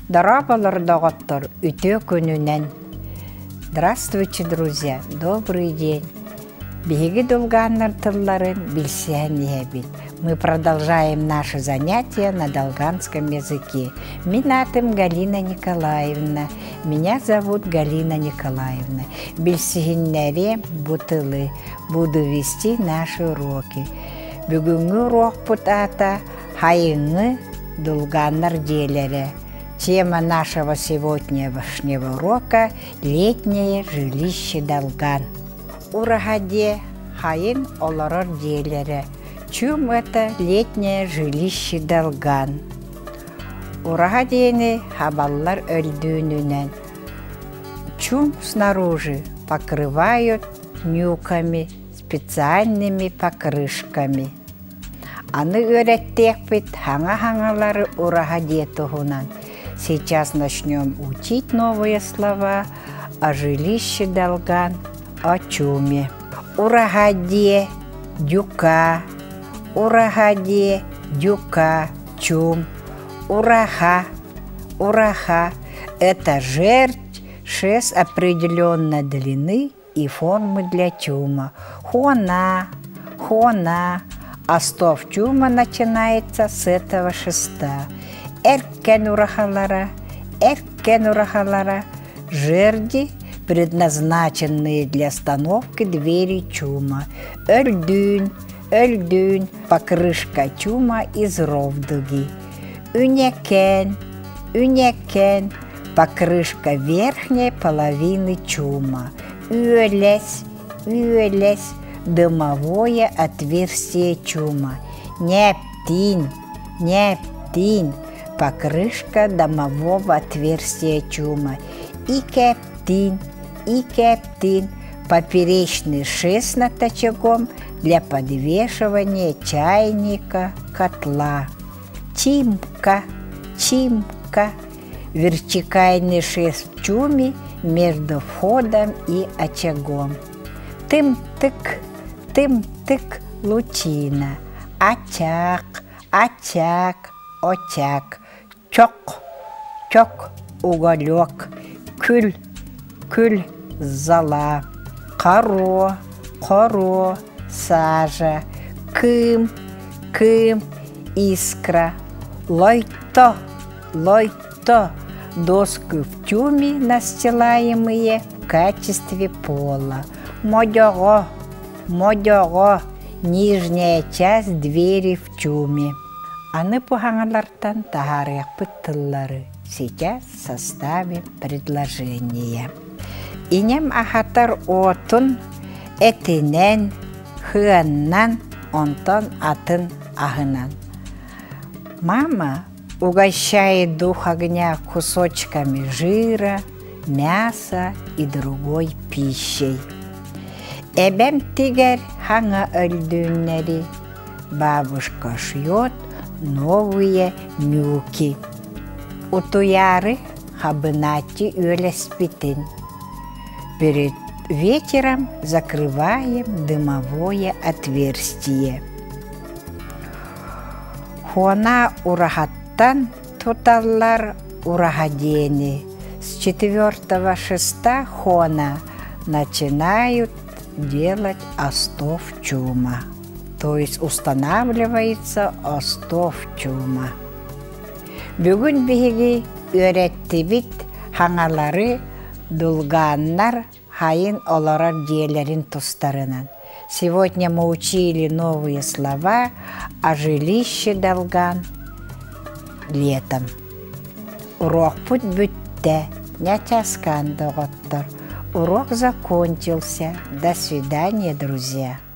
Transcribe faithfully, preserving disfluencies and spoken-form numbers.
Дорабалар доготтор үтө күнүнен. Здравствуйте, друзья, добрый день. Беги долганнар тылларын билсен ебит. Мы продолжаем наши занятия на долганском языке. Меня атым Галина Николаевна. Меня зовут Галина Николаевна. Билсигиннере бутылы. Буду вести наши уроки. Бүгүнгү урок путата хайыңы долганнар делере. Тема нашего сегодняшнего урока – летнее жилище долган. Урагаде хайын олорор делере. Чум это летнее жилище долган. Урагадени хабаллар өлдүүнүнен. Чум снаружи покрывают нюками, специальными покрышками. Аны öğrettekпит хаңа-хаңалары урагаде тугунан. Сейчас начнем учить новые слова о жилище долган, о чуме. Урагаде, дюка, урагаде, дюка, чум. Урага, урага – это жердь, шесть определенной длины и формы для чума. Хона, хона, а стов чума начинается с этого шеста. Эркен урахалара, эркен урахалара – жерди, предназначенные для остановки двери чума. Өлдүүн, өлдүүн – покрышка чума из ровдуги. Үнекен, үнекен – покрышка верхней половины чума. Уэлес, уэлес – дымовое отверстие чума. Нептин, нептин – покрышка дымового отверстия чума. И кептин, и кептин – поперечный шест над очагом для подвешивания чайника, котла. Чимка, чимка – вертикальный шест в чуме между входом и очагом. Тым-тык, тым-тык – лучина. Очаг, очаг, очаг. Чок, чок – уголек. Күл, күл – зола. Коро, коро – сажа. Кым, кым – искра. Лойто, лойто – доски в чуме, настилаемые в качестве пола. Модього, модього – нижняя часть двери в чуме. Аны пухаңалартан тахарык пыттыллары. Сейчас составим предложение. Инем ахатар отун этинен, хыаннан, онтон атын ахынан. Мама угощает дух огня кусочками жира, мяса и другой пищей. Эбем тигер ханга өлдүүннери. Бабушка шьет новые нюки. Утуяры хабынати өлеспитин. Перед вечером закрываем дымовое отверстие. Хуана урагаттан туталлар урагадени. С четвертого шеста хона начинают делать остов чума. То есть устанавливается остов чума. Бүгүн биһиги öğrettибит хаңалары дулганнар хайын олорор диэлерин тустарынан. Сегодня мы учили новые слова о жилище долган летом. Урок путь бүтте, не часкан доготтор. Урок закончился. До свидания, друзья.